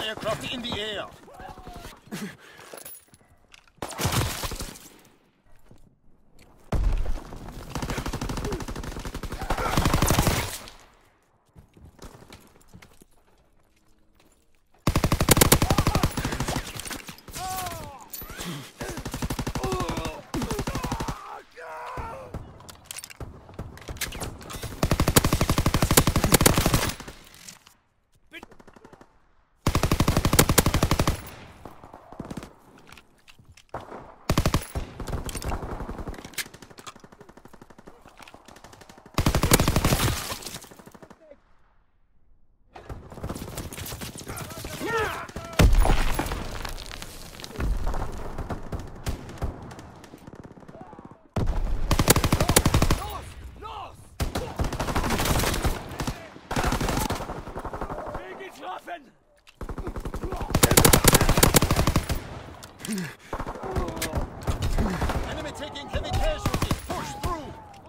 aircraft in the air. Enemy taking heavy casualties. Push through.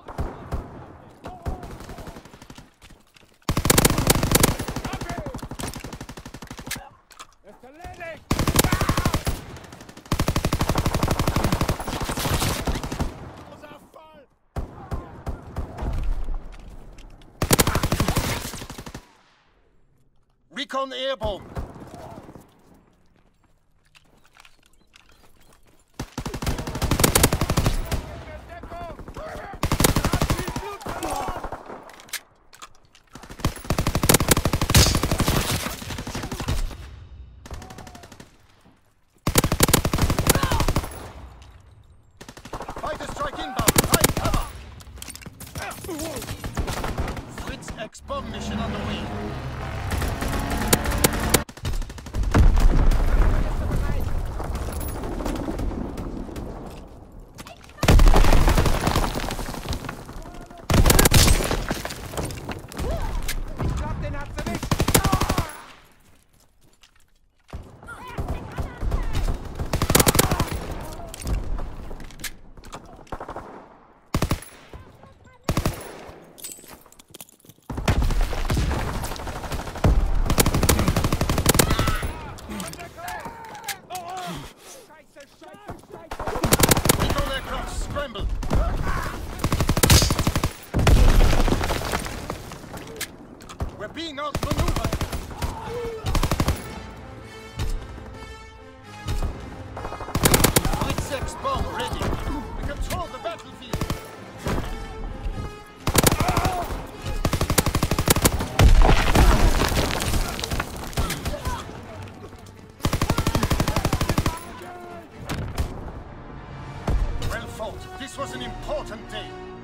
Recon airborne. Fighter strike inbound. Find cover. Fritz X-bomb mission on the way. Recon aircraft scrambled. We're being outmaneuvered. Fritz X-bomb ready. We control the battlefield. Well fought. This was an important day.